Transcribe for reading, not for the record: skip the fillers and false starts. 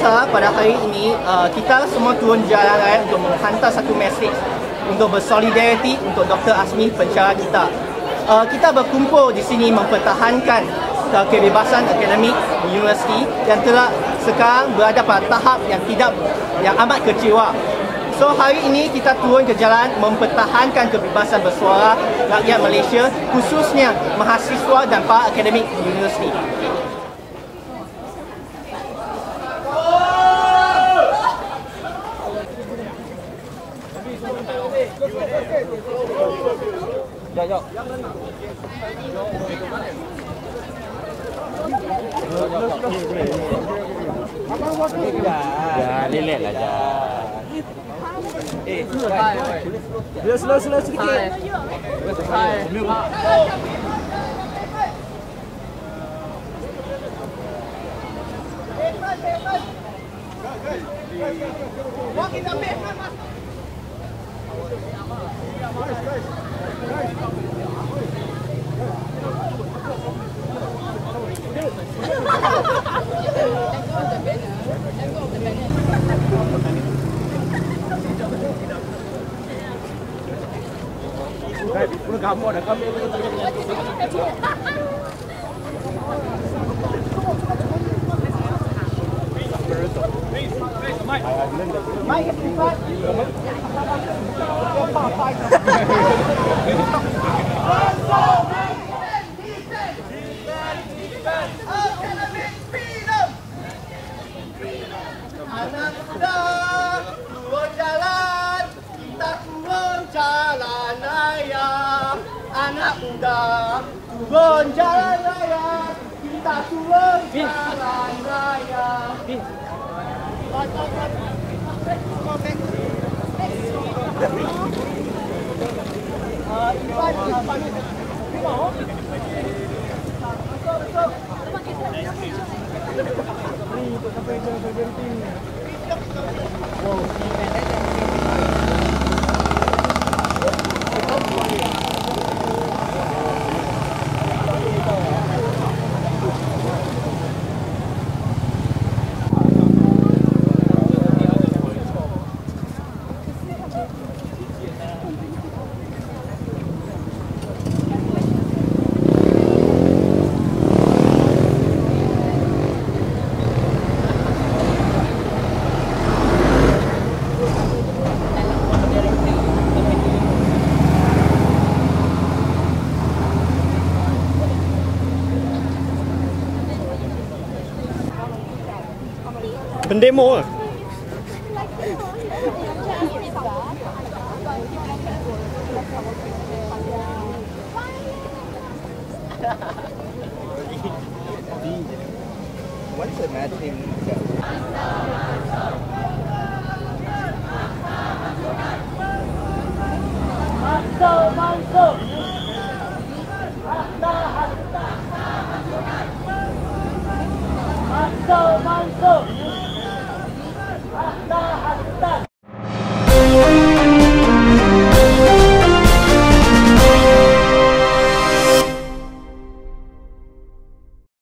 besar pada hari ini kita semua turun jalan raya untuk menghantar satu mesej untuk bersolidariti untuk Dr. Azmi, pencara kita. Kita berkumpul di sini mempertahankan kebebasan akademik di universiti yang telah sekarang berada pada tahap yang amat kecewa. So hari ini kita turun ke jalan mempertahankan kebebasan bersuara rakyat Malaysia, khususnya mahasiswa dan para akademik di universiti. Ya, lilit lah je. Slow sedikit. Gambar dah kami. Anak muda turun jalan, kita turun jalan raya. Anak muda turun jalan raya, kita turun jalan raya. Pendemo ah. What is the mad thing?